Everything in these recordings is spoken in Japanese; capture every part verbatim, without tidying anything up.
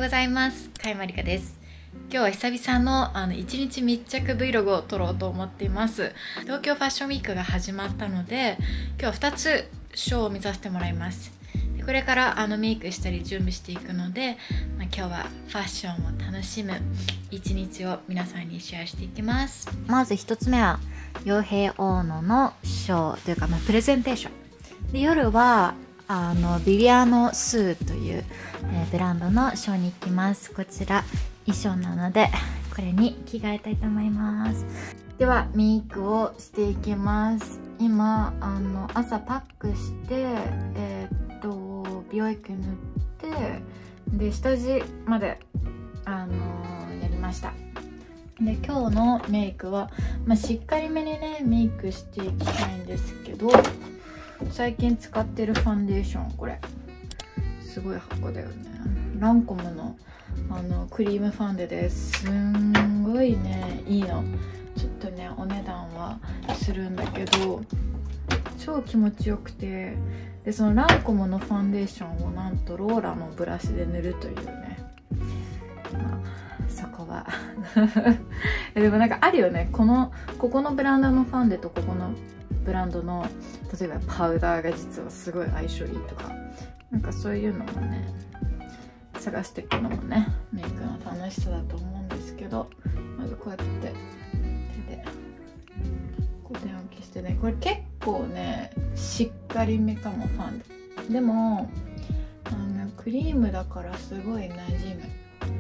ございます。かいまりかです。今日は久々のあのいちにち密着 Vlog を撮ろうと思っています。東京ファッションウィークが始まったので、今日はふたつショーを見させてもらいます。でこれからあのメイクしたり準備していくので、まあ、今日はファッションを楽しむ一日を皆さんにシェアしていきます。まずひとつめは傭兵大野のショーというか、まあ、プレゼンテーションで、夜はあのビビアノスーという、えー、ブランドのショーに行きます。こちら衣装なのでこれに着替えたいと思います。ではメイクをしていきます。今あの朝パックしてえー、っと美容液塗ってで下地まであのー、やりました。で今日のメイクは、まあ、しっかりめにねメイクしていきたいんですけど、最近使ってるファンデーション、これすごい箱だよね。ランコムのあのクリームファンデです。すんごいねいいの。ちょっとねお値段はするんだけど超気持ちよくて、でそのランコムのファンデーションをなんとローラのブラシで塗るというね、まあ、そこはでもなんかあるよね、このここのブランドのファンデとここのブランドの例えばパウダーが実はすごい相性いいとか、なんかそういうのもね探していくのもねメイクの楽しさだと思うんですけど、まずこうやって手でこう点を消してね、これ結構ねしっかりめかもファンデでもあのクリームだからすごい馴染む。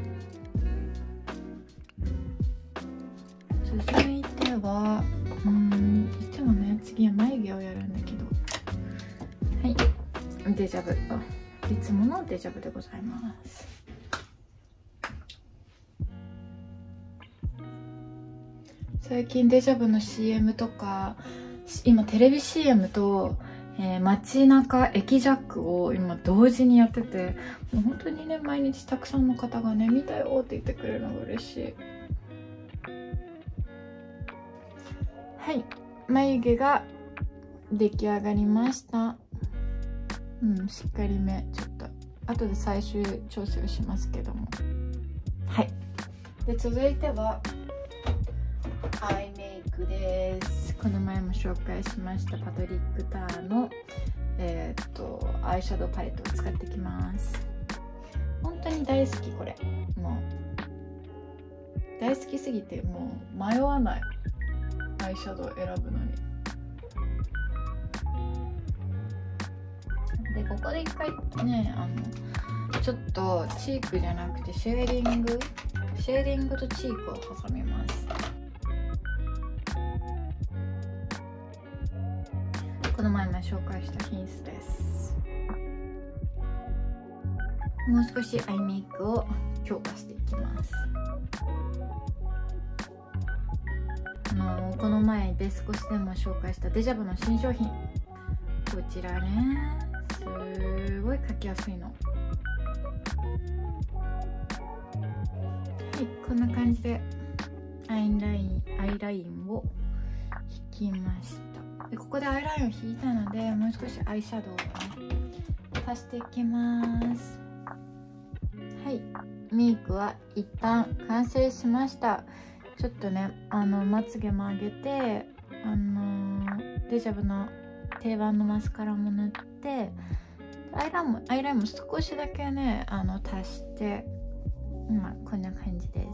続いてはうんいつもね次は眉毛をやるんだけど、はいデジャブ、いつものデジャブでございます。最近デジャブの シーエム とか今テレビ シーエム と、えー、街中駅ジャックを今同時にやってて、もう本当にね毎日たくさんの方がね見たよって言ってくれるのが嬉しい。はい、眉毛が出来上がりました。うん、しっかりめ、ちょっと後で最終調整をしますけども、はい。で続いてはアイメイクです。この前も紹介しましたパトリック・ターのえー、っとアイシャドウパレットを使っていきます。本当に大好きこれ、もう大好きすぎてもう迷わない、アイシャドウ選ぶのに。でここで一回ねあのちょっとチークじゃなくてシェーディングシェーディングとチークを挟みます。この前も紹介した品質です。もう少しアイメイクを強化していきます。あのこの前ベスコスでも紹介したデジャブの新商品、こちらねすごい描きやすいの。はい、こんな感じでアイラインアイラインを引きました。でここでアイラインを引いたのでもう少しアイシャドウをね足していきます。はい、メイクは一旦完成しました。ちょっとねあのまつげも上げてあのー、デジャブの定番のマスカラも塗ってアイラインもアイラインも少しだけねあの足して、まあこんな感じです。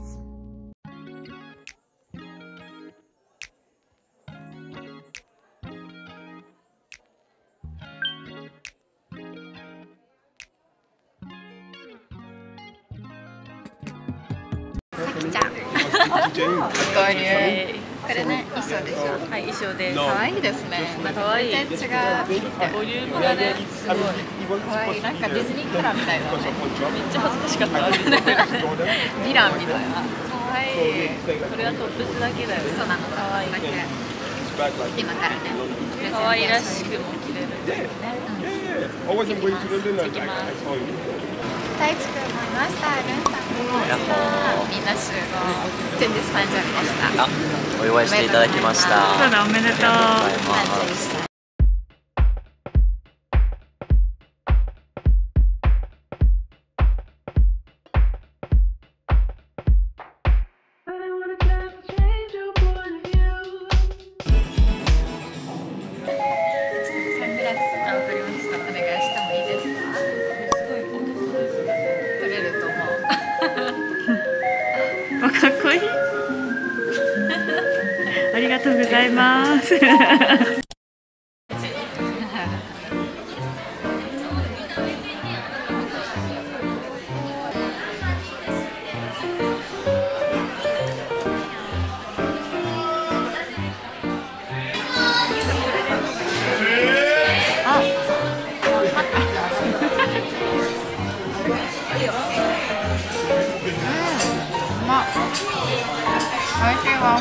さきちゃん合流。これね衣装でしょ。はい、衣装で可愛いですね。可愛い。全然違う。ボリュームがねすごい可愛い。なんかディズニーキャラみたいな。めっちゃ恥ずかしかった。ヴィランみたいな。可愛い。これはトップスだけだよ。そうなの。可愛いだけ。今からね。可愛らしくも着れるんですね。うん。行きます。行きます。大地君もいました。ルンさんもいました。みんな集合。前日誕生日でした。 お祝いしていただきました。 そうだ、おめでとう。 誕生日した。 がとうございます。 美味しいわ。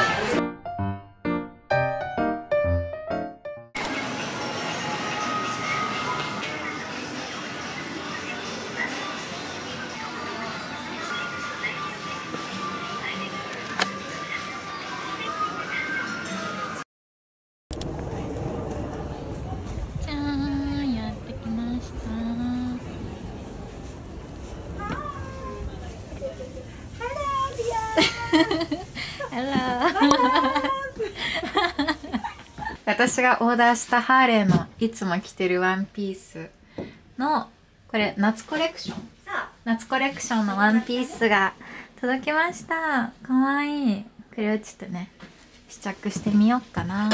じゃーん、やってきました。私がオーダーしたハーレーのいつも着てるワンピースのこれ夏コレクション夏コレクションのワンピースが届きました。かわいい。これをちょっとね試着してみようかな。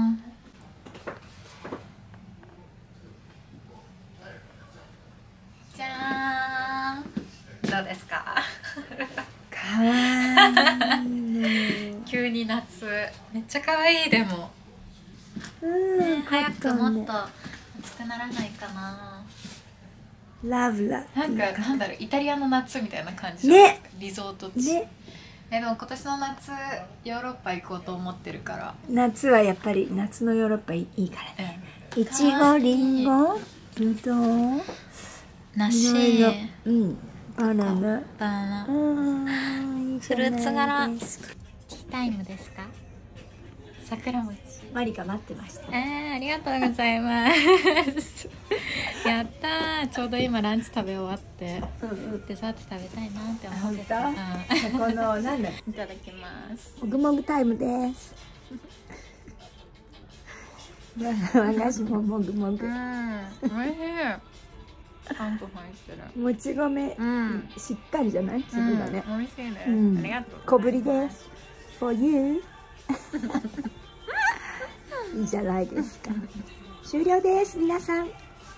じゃーん、どうですか？ かわいい。 急に夏めっちゃ可愛い。でもうん、 ね、早くもっねと暑くならないかな。 ラブラなんかなんだろう、イタリアの夏みたいな感じじゃないですか、リゾート地、 ね。 えでも今年の夏ヨーロッパ行こうと思ってるから。 夏はやっぱり夏のヨーロッパいいからね。 うん、 いちご、りんご、ぶどう、 梨、 いろいろ、うん、バナナ、 バナナ、 うん、いいじゃないですか。 フルーツ柄。ティータイムですか？桜餅。 マリカ待ってました。 えー、ありがとうございますやったー、ちょうど今ランチ食べ終わって、うんうん、デザート食べたいなって思ってた。 このなんだいただきます。 もぐもぐタイムです和菓子ももぐもぐ。 うん、おいしい。あんこ入ってる。 もち米、うん、しっかりじゃない？粒がね。 美味しいね。 うん、 ありがとう。 小ぶりです。For you いいじゃないですか。終了です、皆さん。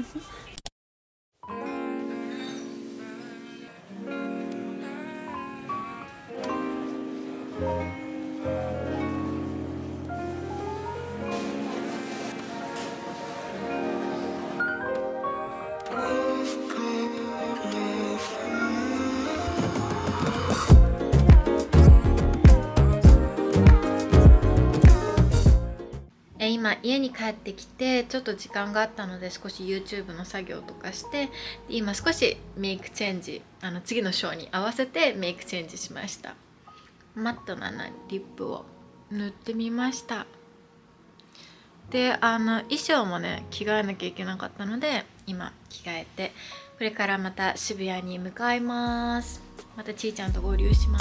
今家に帰ってきてちょっと時間があったので少し YouTube の作業とかして今少しメイクチェンジ、あの次のショーに合わせてメイクチェンジしました。マットなリップを塗ってみました。であの衣装もね着替えなきゃいけなかったので今着替えてこれからまた渋谷に向かいます。またちーちゃんと合流します。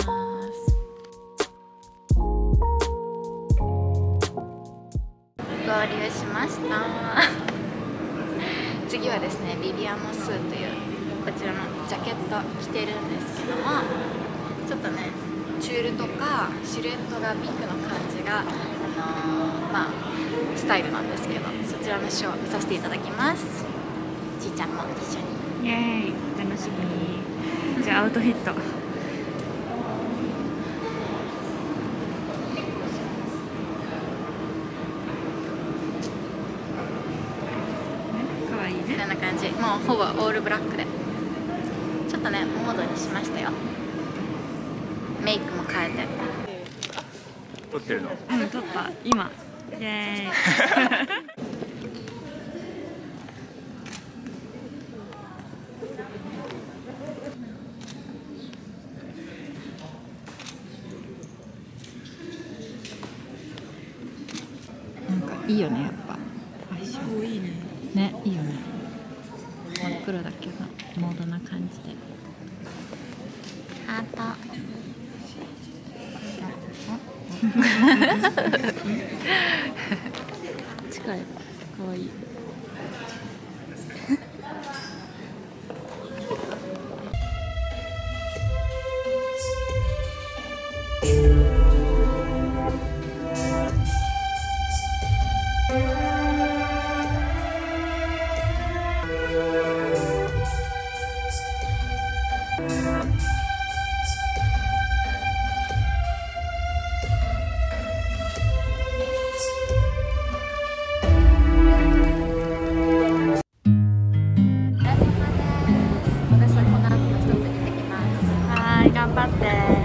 合流しました次はですねビビアン・モスというこちらのジャケット着てるんですけども、ちょっとねチュールとかシルエットがピンクの感じが、あのー、まあスタイルなんですけど、そちらのショーを見させていただきます。ちーちゃんも一緒にイエーイ、楽しみ。じゃあアウトヘッドこんな感じ、もうほぼオールブラックでちょっとねモードにしましたよ。メイクも変えて。 撮ってるの？ うん、撮った。今イエーイなんかいいよね、やっぱすごいいいね。 ね、いいよね。真っ黒だけどモードな感じで。ハート近い、かわいい。 バイバイ頑張って